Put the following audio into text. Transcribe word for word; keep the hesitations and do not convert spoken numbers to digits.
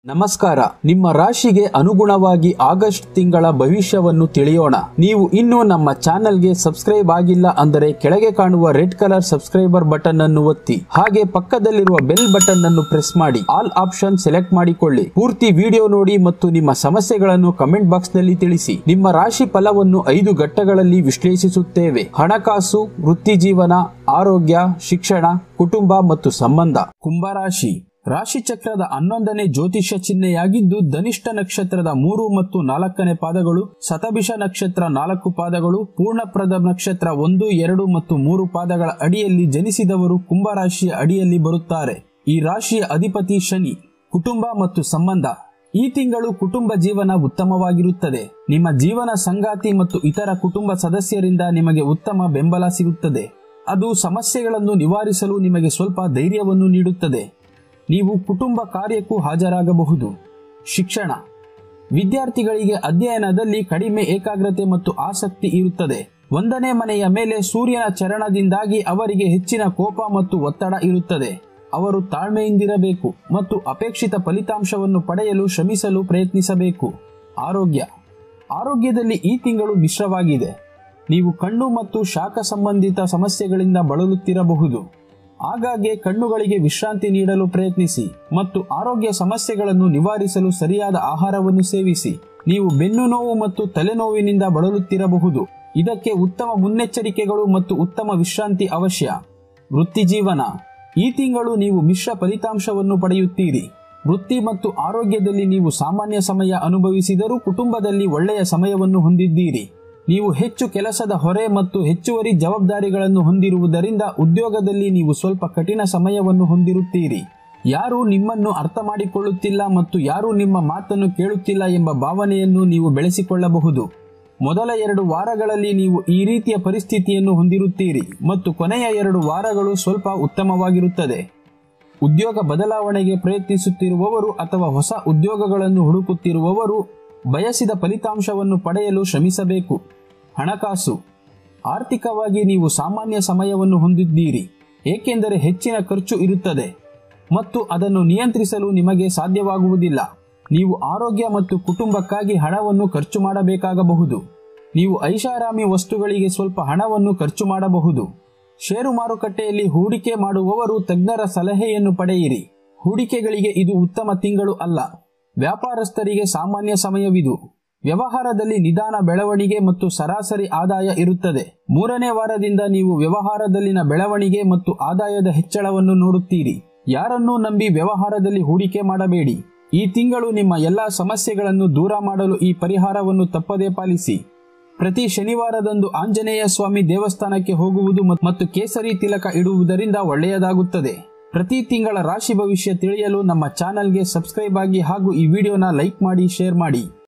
ನಮಸ್ಕಾರ. ನಿಮ್ಮ ರಾಶಿಗೆ ಅನುಗುಣವಾಗಿ ಆಗಸ್ಟ್ ತಿಂಗಳ ಭವಿಷ್ಯವನ್ನು ತಿಳಿಯೋಣ. ನೀವು ಇನ್ನೂ ನಮ್ಮ ಚಾನೆಲ್ಗೆ ಸಬ್ಸ್ಕ್ರೈಬ್ ಆಗಿಲ್ಲ ಅಂದರೆ ಕೆಳಗೆ ಕಾಣುವ ರೆಡ್ ಕಲರ್ ಸಬ್ಸ್ಕ್ರೈಬರ್ ಬಟನ್ ಅನ್ನು ಒತ್ತಿ, ಹಾಗೆ ಪಕ್ಕದಲ್ಲಿರುವ ಬೆಲ್ ಬಟನ್ ಅನ್ನು ಪ್ರೆಸ್ ಮಾಡಿ ಆಲ್ ಆಪ್ಷನ್ ಸೆಲೆಕ್ಟ್ ಮಾಡಿಕೊಳ್ಳಿ. ಪೂರ್ತಿ ವಿಡಿಯೋ ನೋಡಿ ಮತ್ತು ನಿಮ್ಮ ಸಮಸ್ಯೆಗಳನ್ನು ಕಮೆಂಟ್ ಬಾಕ್ಸ್ ನಲ್ಲಿ ತಿಳಿಸಿ. ನಿಮ್ಮ ರಾಶಿ ಫಲವನ್ನು ಐದು ಘಟ್ಟಗಳಲ್ಲಿ ವಿಶ್ಲೇಷಿಸುತ್ತೇವೆ: ಹಣಕಾಸು, ವೃತ್ತಿ ಜೀವನ, ಆರೋಗ್ಯ, ಶಿಕ್ಷಣ, ಕುಟುಂಬ ಮತ್ತು ಸಂಬಂಧ. ಕುಂಭರಾಶಿ ರಾಶಿ ಚಕ್ರದ ಹನ್ನೊಂದನೇ ಜ್ಯೋತಿಷ್ಯ ಚಿಹ್ನೆಯಾಗಿದ್ದು, ಧನಿಷ್ಠ ನಕ್ಷತ್ರದ ಮೂರು ಮತ್ತು ನಾಲ್ಕನೇ ಪಾದಗಳು, ಶತಭಿಷ ನಕ್ಷತ್ರ ನಾಲ್ಕು ಪಾದಗಳು, ಪೂರ್ಣಪ್ರದ ನಕ್ಷತ್ರ ಒಂದು, ಎರಡು ಮತ್ತು ಮೂರು ಪಾದಗಳ ಅಡಿಯಲ್ಲಿ ಜನಿಸಿದವರು ಕುಂಭರಾಶಿಯ ಅಡಿಯಲ್ಲಿ ಬರುತ್ತಾರೆ. ಈ ರಾಶಿಯ ಅಧಿಪತಿ ಶನಿ. ಕುಟುಂಬ ಮತ್ತು ಸಂಬಂಧ. ಈ ತಿಂಗಳು ಕುಟುಂಬ ಜೀವನ ಉತ್ತಮವಾಗಿರುತ್ತದೆ. ನಿಮ್ಮ ಜೀವನ ಸಂಗಾತಿ ಮತ್ತು ಇತರ ಕುಟುಂಬ ಸದಸ್ಯರಿಂದ ನಿಮಗೆ ಉತ್ತಮ ಬೆಂಬಲ ಸಿಗುತ್ತದೆ. ಅದು ಸಮಸ್ಯೆಗಳನ್ನು ನಿವಾರಿಸಲು ನಿಮಗೆ ಸ್ವಲ್ಪ ಧೈರ್ಯವನ್ನು ನೀಡುತ್ತದೆ. ನೀವು ಕುಟುಂಬ ಕಾರ್ಯಕ್ಕೂ ಹಾಜರಾಗಬಹುದು. ಶಿಕ್ಷಣ. ವಿದ್ಯಾರ್ಥಿಗಳಿಗೆ ಅಧ್ಯಯನದಲ್ಲಿ ಕಡಿಮೆ ಏಕಾಗ್ರತೆ ಮತ್ತು ಆಸಕ್ತಿ ಇರುತ್ತದೆ. ಒಂದನೇ ಮನೆಯ ಮೇಲೆ ಸೂರ್ಯನ ಚರಣದಿಂದಾಗಿ ಅವರಿಗೆ ಹೆಚ್ಚಿನ ಕೋಪ ಮತ್ತು ಒತ್ತಡ ಇರುತ್ತದೆ. ಅವರು ತಾಳ್ಮೆಯಿಂದಿರಬೇಕು ಮತ್ತು ಅಪೇಕ್ಷಿತ ಫಲಿತಾಂಶವನ್ನು ಪಡೆಯಲು ಶ್ರಮಿಸಲು ಪ್ರಯತ್ನಿಸಬೇಕು. ಆರೋಗ್ಯ. ಆರೋಗ್ಯದಲ್ಲಿ ಈ ತಿಂಗಳು ಮಿಶ್ರವಾಗಿದೆ. ನೀವು ಕಣ್ಣು ಮತ್ತು ಶಾಖ ಸಂಬಂಧಿತ ಸಮಸ್ಯೆಗಳಿಂದ ಬಳಲುತ್ತಿರಬಹುದು. ಆಗಾಗ್ಗೆ ಕಣ್ಣುಗಳಿಗೆ ವಿಶ್ರಾಂತಿ ನೀಡಲು ಪ್ರಯತ್ನಿಸಿ ಮತ್ತು ಆರೋಗ್ಯ ಸಮಸ್ಯೆಗಳನ್ನು ನಿವಾರಿಸಲು ಸರಿಯಾದ ಆಹಾರವನ್ನು ಸೇವಿಸಿ. ನೀವು ಬೆನ್ನು ನೋವು ಮತ್ತು ತಲೆನೋವಿನಿಂದ ಬಳಲುತ್ತಿರಬಹುದು. ಇದಕ್ಕೆ ಉತ್ತಮ ಮುನ್ನೆಚ್ಚರಿಕೆಗಳು ಮತ್ತು ಉತ್ತಮ ವಿಶ್ರಾಂತಿ ಅವಶ್ಯ. ವೃತ್ತಿ ಜೀವನ. ಈ ತಿಂಗಳು ನೀವು ಮಿಶ್ರ ಫಲಿತಾಂಶವನ್ನು ಪಡೆಯುತ್ತೀರಿ. ವೃತ್ತಿ ಮತ್ತು ಆರೋಗ್ಯದಲ್ಲಿ ನೀವು ಸಾಮಾನ್ಯ ಸಮಯ ಅನುಭವಿಸಿದರೂ ಕುಟುಂಬದಲ್ಲಿ ಒಳ್ಳೆಯ ಸಮಯವನ್ನು ಹೊಂದಿದ್ದೀರಿ. ನೀವು ಹೆಚ್ಚು ಕೆಲಸದ ಹೊರೆ ಮತ್ತು ಹೆಚ್ಚುವರಿ ಜವಾಬ್ದಾರಿಗಳನ್ನು ಹೊಂದಿರುವುದರಿಂದ ಉದ್ಯೋಗದಲ್ಲಿ ನೀವು ಸ್ವಲ್ಪ ಕಠಿಣ ಸಮಯವನ್ನು ಹೊಂದಿರುತ್ತೀರಿ. ಯಾರೂ ನಿಮ್ಮನ್ನು ಅರ್ಥ ಮಾಡಿಕೊಳ್ಳುತ್ತಿಲ್ಲ ಮತ್ತು ಯಾರೂ ನಿಮ್ಮ ಮಾತನ್ನು ಕೇಳುತ್ತಿಲ್ಲ ಎಂಬ ಭಾವನೆಯನ್ನು ನೀವು ಬೆಳೆಸಿಕೊಳ್ಳಬಹುದು. ಮೊದಲ ಎರಡು ವಾರಗಳಲ್ಲಿ ನೀವು ಈ ರೀತಿಯ ಪರಿಸ್ಥಿತಿಯನ್ನು ಹೊಂದಿರುತ್ತೀರಿ ಮತ್ತು ಕೊನೆಯ ಎರಡು ವಾರಗಳು ಸ್ವಲ್ಪ ಉತ್ತಮವಾಗಿರುತ್ತದೆ. ಉದ್ಯೋಗ ಬದಲಾವಣೆಗೆ ಪ್ರಯತ್ನಿಸುತ್ತಿರುವವರು ಅಥವಾ ಹೊಸ ಉದ್ಯೋಗಗಳನ್ನು ಹುಡುಕುತ್ತಿರುವವರು ಬಯಸಿದ ಫಲಿತಾಂಶವನ್ನು ಪಡೆಯಲು ಶ್ರಮಿಸಬೇಕು. ಹಣಕಾಸು. ಆರ್ಥಿಕವಾಗಿ ನೀವು ಸಾಮಾನ್ಯ ಸಮಯವನ್ನು ಹೊಂದಿದ್ದೀರಿ, ಏಕೆಂದರೆ ಹೆಚ್ಚಿನ ಖರ್ಚು ಇರುತ್ತದೆ ಮತ್ತು ಅದನ್ನು ನಿಯಂತ್ರಿಸಲು ನಿಮಗೆ ಸಾಧ್ಯವಾಗುವುದಿಲ್ಲ. ನೀವು ಆರೋಗ್ಯ ಮತ್ತು ಕುಟುಂಬಕ್ಕಾಗಿ ಹಣವನ್ನು ಖರ್ಚು ಮಾಡಬೇಕಾಗಬಹುದು. ನೀವು ಐಷಾರಾಮಿ ವಸ್ತುಗಳಿಗೆ ಸ್ವಲ್ಪ ಹಣವನ್ನು ಖರ್ಚು ಮಾಡಬಹುದು. ಷೇರು ಮಾರುಕಟ್ಟೆಯಲ್ಲಿ ಹೂಡಿಕೆ ಮಾಡುವವರು ತಜ್ಞರ ಸಲಹೆಯನ್ನು ಪಡೆಯಿರಿ. ಹೂಡಿಕೆಗಳಿಗೆ ಇದು ಉತ್ತಮ ತಿಂಗಳು ಅಲ್ಲ. ವ್ಯಾಪಾರಸ್ಥರಿಗೆ ಸಾಮಾನ್ಯ ಸಮಯವಿದು. ವ್ಯವಹಾರದಲ್ಲಿ ನಿಧಾನ ಬೆಳವಣಿಗೆ ಮತ್ತು ಸರಾಸರಿ ಆದಾಯ ಇರುತ್ತದೆ. ಮೂರನೇ ವಾರದಿಂದ ನೀವು ವ್ಯವಹಾರದಲ್ಲಿನ ಬೆಳವಣಿಗೆ ಮತ್ತು ಆದಾಯದ ಹೆಚ್ಚಳವನ್ನು ನೋಡುತ್ತೀರಿ. ಯಾರನ್ನೂ ನಂಬಿ ವ್ಯವಹಾರದಲ್ಲಿ ಹೂಡಿಕೆ ಮಾಡಬೇಡಿ. ಈ ತಿಂಗಳು ನಿಮ್ಮ ಎಲ್ಲಾ ಸಮಸ್ಯೆಗಳನ್ನು ದೂರ ಮಾಡಲು ಈ ಪರಿಹಾರವನ್ನು ತಪ್ಪದೇ ಪಾಲಿಸಿ. ಪ್ರತಿ ಶನಿವಾರದಂದು ಆಂಜನೇಯ ಸ್ವಾಮಿ ದೇವಸ್ಥಾನಕ್ಕೆ ಹೋಗುವುದು ಮತ್ತು ಕೇಸರಿ ತಿಲಕ ಇಡುವುದರಿಂದ ಒಳ್ಳೆಯದಾಗುತ್ತದೆ. ಪ್ರತಿ ತಿಂಗಳ ರಾಶಿ ಭವಿಷ್ಯ ತಿಳಿಯಲು ನಮ್ಮ ಚಾನೆಲ್ಗೆ ಸಬ್ಸ್ಕ್ರೈಬ್ ಆಗಿ ಹಾಗೂ ಈ ವಿಡಿಯೋನ ಲೈಕ್ ಮಾಡಿ, ಶೇರ್ ಮಾಡಿ.